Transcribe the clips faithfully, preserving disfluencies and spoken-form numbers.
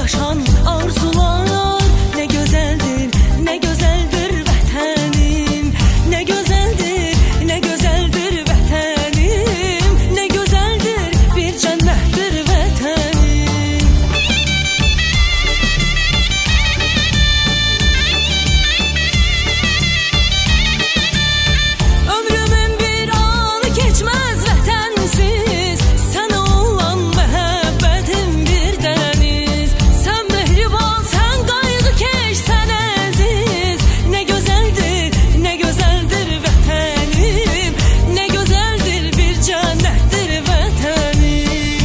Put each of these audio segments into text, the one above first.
daşan arzular. Ne güzeldir, ne güzeldir vətənim. Ne güzeldir, ne güzeldir vətənim. Ne güzeldir, bir cənnətdir vətənim. Ömrümün bir anı geçmez vətənsiz. Sən olan məhəbbətim bir dəniz. Sən mehriban, sən qayğı keş, sən əziz. Ne güzeldir, ne güzeldir vətənim. Ne güzeldir, bir cənnətdir vətənim.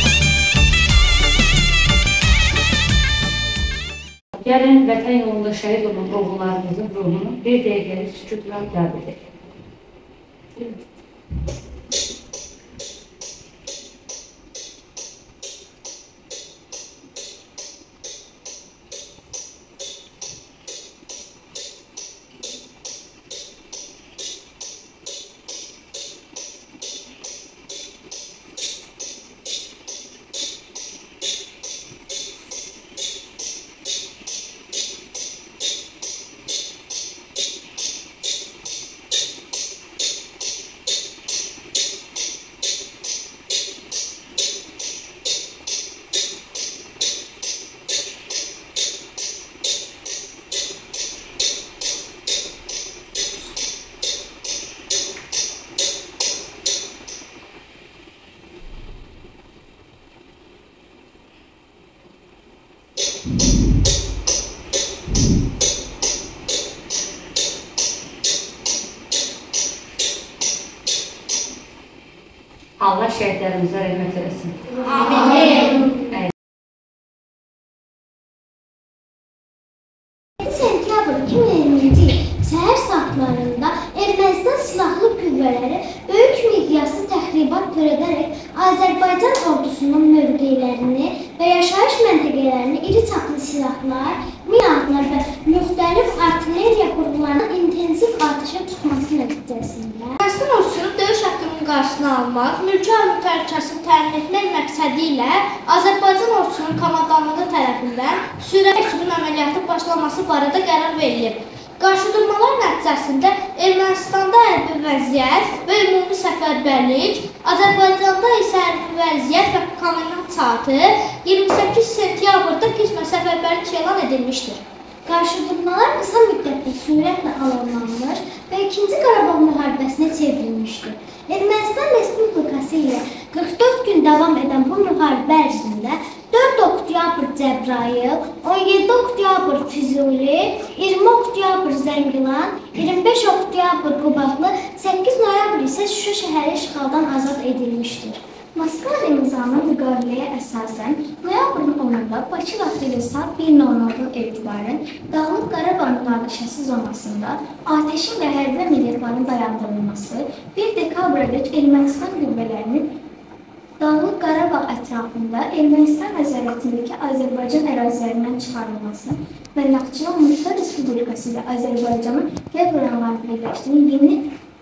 Gəlin vətən yolunda şəhid olan oğullarımızın ruhunu bir dəqiqəlik sükutla yad edək. Allah şəhidlərimizə rəhmət eləsin. Amin. sentyabr iki min iyirminci il səhər saatlarında Ermənistan silahlı qüvvələri böyük miqyaslı təxribat törədərək Azərbaycan ordusunun mövqelərini və yaşayış məntəqələrini iri çaplı silahlar, minalar və müxtəlif artilleriya qurğularının intensiv atışa tutması nəticəsində Ermənistan ordusunun döyüş haqqının qarşısını almaq, mülki alım təhlükəsini təmin etmək məqsədi ilə Azərbaycan ordusunun komandanlığı tərəfindən sürətli sürüm əməliyyatı başlaması barədə qərar verilib. Qarşıdurmalar nəticəsində Ermənistanda hərbi vəziyyət və ümumi səfərbərlik, Azərbaycanda isə hərbi vəziyyət və komendant saatı iyirmi səkkiz sentyabrda qismən səfərbərlik elan edilmişdir. Qarşıdurmalar qısa müddətli sürətlə alanlanmış və ikinci Qarabağ müharibəsinə çevrilmişdir. Ermənistan Respublikası ilə qırx dörd gün davam edən bu müharibə ərzində dörd oktyabr Cəbrayıl, on yeddi oktyabr Füzuli, iyirmi oktyabr Zəngilan, iyirmi beş oktyabr Qubadlı, səkkiz noyabr isə Şuşa şəhəri işğaldan azad edilmişdir. Moskva imzalı müqaviləyə əsasən noyabrın onunda Bakı vaxtı saat bir nol noldan etibarən Dağlıq Qarabağ münaqişəsi zonasında atəşin və hərbi əməliyyatların dayandırılması, bir dekabrədək Ermənistan qüvvələrinin Dağlıq Qarabağ ətrafında Ermənistan nəzarətindəki Azərbaycan ərazilərindən çıxarılması və Naxçıvan Muxtar Respublikası ilə Azərbaycanın qərb rayonlarını birləşdirən yeni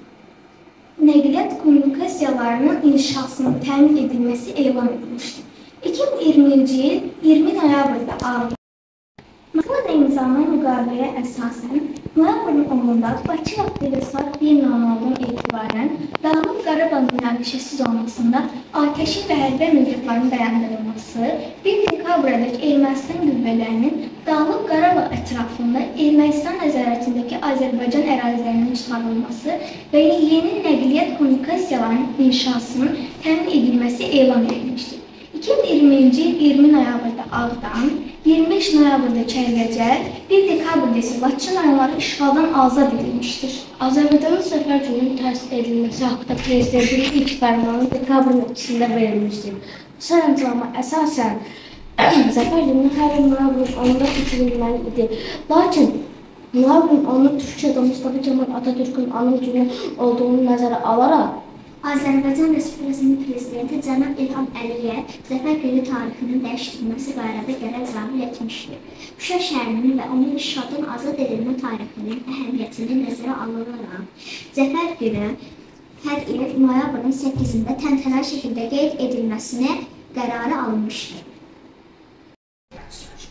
nəqliyyat kommunikasiyalarının inşasının təmin edilməsi elan edilmişdir. iki min iyirminci il iyirmi noyabrda alındı. Moskvada imzalanan müqaviləyə əsasən noyabrın onunda Bakı vaxtı ilə saat bir nol noldan etibarən Dağlıq Qarabağ münaqişəsi zonasında atəşin və hərbi əməliyyatların dayandırılması, bir dekabrədək Ermənistan qüvvələrinin Dağlıq Qarabağ ətrafında Ermənistan nəzarətindəki Azərbaycan ərazilərinin çıxarılması və yeni nəqliyyat kommunikasiyalarının inşasının təmin edilməsi elan edilmişdir. iki min iyirminci il iyirmi noyabrda Ağdam, iyirmi beş noyabrda Kəlbəcər, bir dekabrda isə Laçın rayonları işğaldan azad edilmişdir. Azərbaycanın səfər gününün təsis edilməsi haqqında Prezidentin ilk fərmanı dekabrın ikisində verilmişdir. Bu sərəncama əsasən Zəfər günü hər il noyabrın onunda keçirilməli idi. Lakin noyabrın onunda Türkiyədə Mustafa Kemal Atatürk'ün anım günü olduğunu nəzərə alaraq Azərbaycan Respublikasının Prezidenti Cənab İlham Əliyev Zəfər günü tarixinin dəyişdirilməsi barədə qərar qəbul etmişdir. Şuşa şəhərinin və onun işğaldan azad edilmə tarixinin əhəmiyyətini nəzərə alılaraq Zəfər günü hər il noyabrın səkkizində təntənəli şəkildə qeyd edilməsinə qərarı alınmışdır.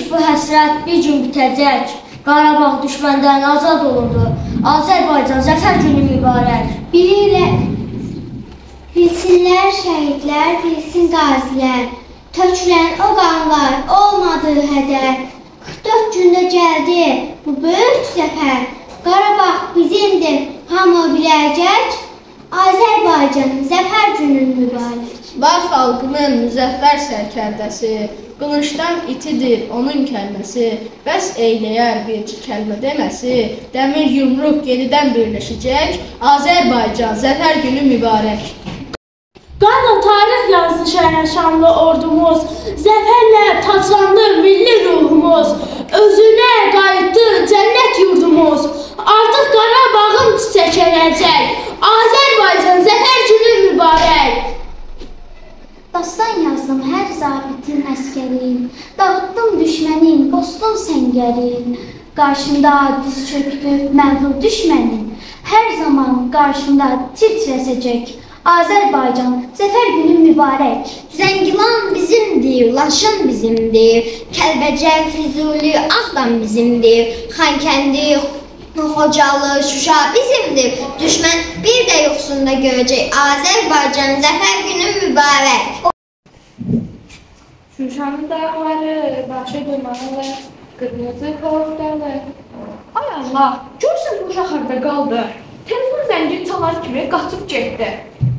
bu həsrət bir gün bitəcək. Qarabağ düşməndən azad olundu. Azərbaycan zəfər günü mübarək. Bilirlər, bilsinlər şəhidlər, bilsin qazilər. Tökülən o qanlar olmadığı hədər. qırx dörd gündə gəldi bu böyük zəfər. Qarabağ bizimdir, hamı biləcək. Azərbaycan zəfər günün mübarək. Var xalqının müzəffər sərkərdəsi, qılıncdan itidir onun kəlməsi, bəs eyləyər bir kəlmə deməsi, dəmir yumruq yenidən birləşəcək, Azərbaycan zəfər günü mübarək. Qanla tarix yazdı şəhər-şanlı ordumuz, zəfərlə taclandı milli ruhumuz, özünə qayıtdı cənnət yurdumuz, artıq Qarabağın çiçəklənəcək, Azərbaycan zəfər günü mübarək. Dastan yazdım hər zabitin əskərin, dağıtdım düşmənin, bostum səngərin. Qarşımda diz çöktü məğlub düşmənin, hər zaman qarşımda titrəsəcək. Azərbaycan zəfər günü mübarək. Zəngilan bizimdir, Laçın bizimdir, Kəlbəcər, Füzuli, Ağdam bizimdir, Xankəndi, Xocalı, Şuşa bizimdir. Düşmən bir də yoxsunda görəcək. Azərbaycan zəfər günü mübarək. Şuşanın dağları, başı dumanlı, qırmızı xordalı. Ay Allah, görürsən bu uşaq harda qaldı? Telefon zəngi çalar kimi qaçıb getdi.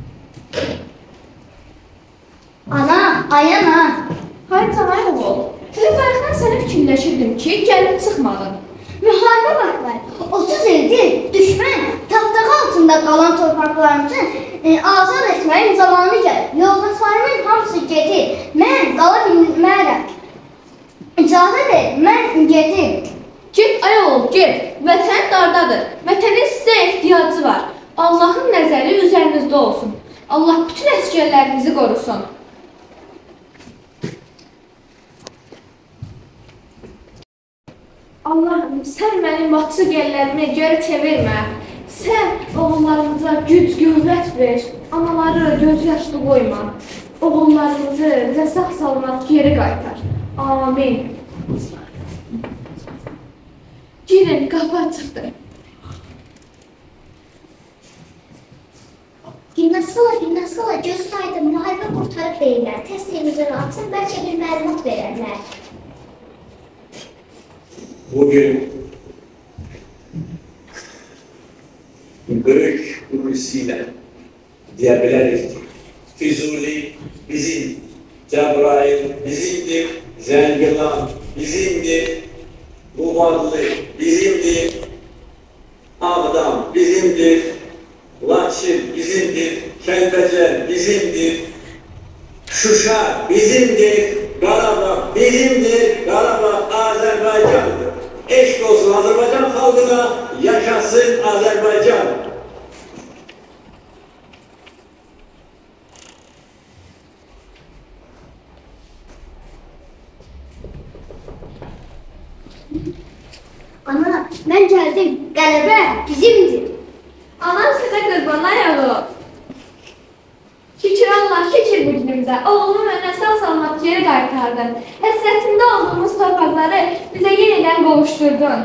Ana, ay ana. Hay canay oğul, telefondan səni fikirləşirdim ki, gəlib çıxmadın. Müharibə vaxtlar, otuz ildir düşmən taxtağı altında qalan torpaqlarımızın e, azad etməyin zamanı gəlir. Yoldaşlarımın hamısı gedir. Mən qala bilmərəm. İcazə ver, mən gedim. Get ay oğul, get. Vətən dardadır. Vətənin sizə ehtiyacı var. Allahın nəzəri üzərinizdə olsun. Allah bütün əsgərlərimizi qorusun. Allah'ım sən mənim vaxtsız yerlərimi geri çevirmə. Sən oğullarımıza güc, qüvvət ver. Anaları göz yaşlı qoyma. Oğullarımızı bizə sağ salamat geri qaytar. Amin. Girin, qapı açıqdır. Dinasqala, dinasqala, göz saydı, müharibə qurtarıb deyirlər. Təslimimizi açın, bəlkə bir məlumat verərlər. Bugün Gök Hulusi'yle diyebiliriz ki Füzuli bizim, Cebrail bizimdir, Zengilan bizimdir, Muvallı bizimdir, Ağdam bizimdir, Laçın bizimdir, Kəlbəcər bizimdir, Şuşa bizimdir, Qarabağ bizimdir, Qarabağ Azərbaycandır. Eşq olsun Azərbaycan xalqına, yaşasın Azərbaycan. Ana, mən gəldim, qələbə bizimdir. Anam sizə qurban ayağı. Şükür Allah, şükür bu günümüzə. Oğlumu önə sağ salamat geri qaytardın. Həsrətində olduğumuz torpaqları bizə yenidən qovuşdurdun.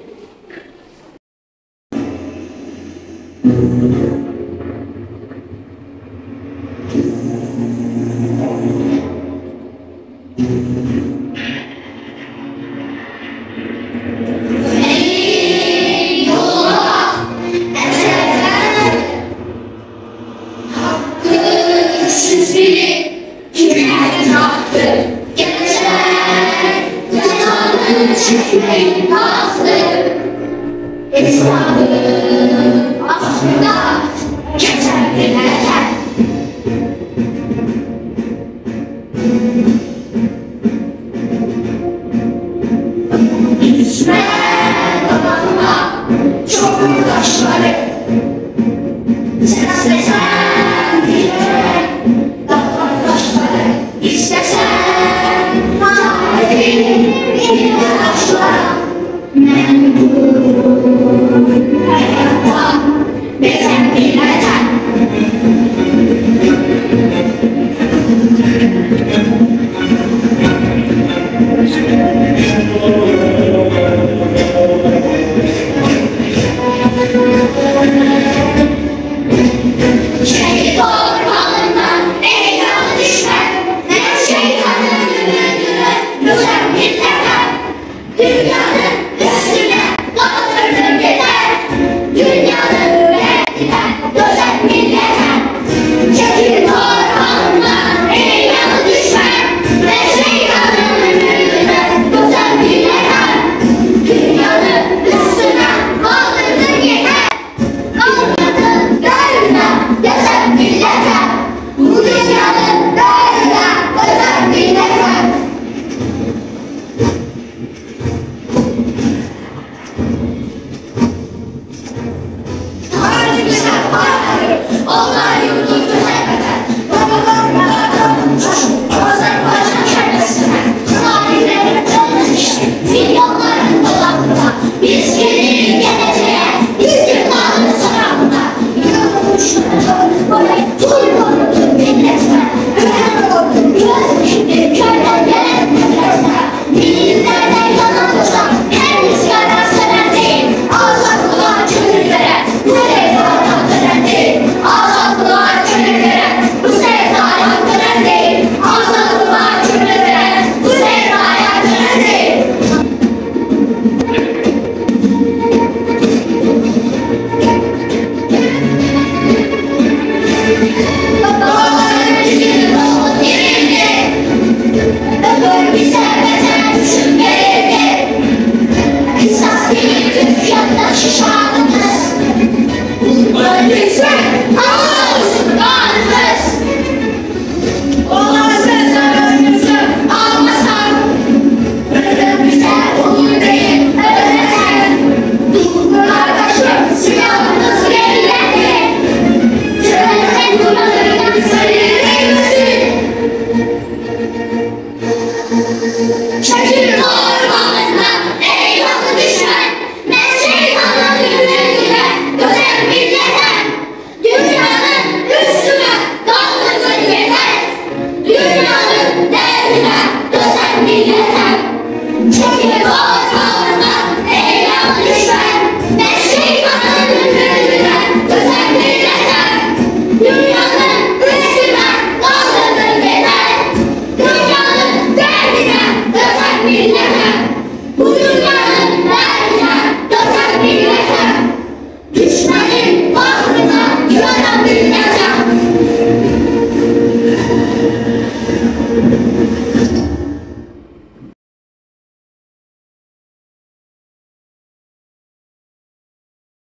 Şükreyin nazlı, İslam'ın aşkında geçer dinlerken. Düşmen babanla çok uğraşları, sen istesen dinle, dağlar taşları, istesen tarihin bir yaşlara. Memnun hayattan bezen bilmeden. Thank you. Çekil ormanından ey yolcu düşman. Ben şeytanın gülüne güzel milletem. Dünyanın üstüne dalgın yeter. Dünyanın derdine güzel milletem.